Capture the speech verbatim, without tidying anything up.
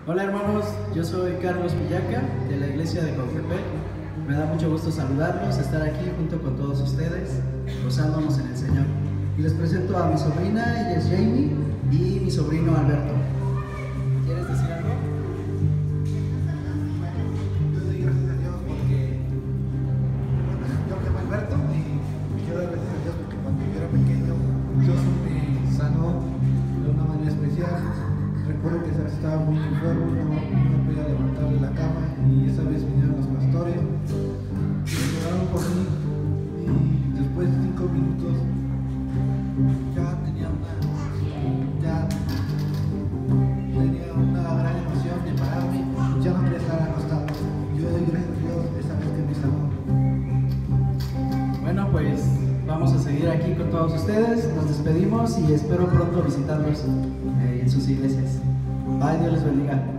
Hola hermanos, yo soy Carlos Villaca de la iglesia de Cautepec. Me da mucho gusto saludarlos, estar aquí junto con todos ustedes, gozándonos en el Señor. Y les presento a mi sobrina, ella es Jamie, y mi sobrino Alberto. ¿Quieres decir algo? Yo doy gracias a Dios porque, bueno, yo me llamo Alberto y quiero dar gracias a Dios porque cuando yo era pequeño Dios me sanó de una manera especial. Recuerdo que estaba muy enfermo, no, no podía levantar de la cama y esa vez vinieron los pastores y oraron por mí y después de cinco minutos ya tenía una, ya tenía una gran emoción de pararme, ya no quería estar acostado. Yo doy gracias a Dios esa vez que me sanó. Bueno, pues vamos a seguir aquí con todos ustedes, nos despedimos y espero pronto visitarlos eh, en sus iglesias. Bye, Dios les bendiga.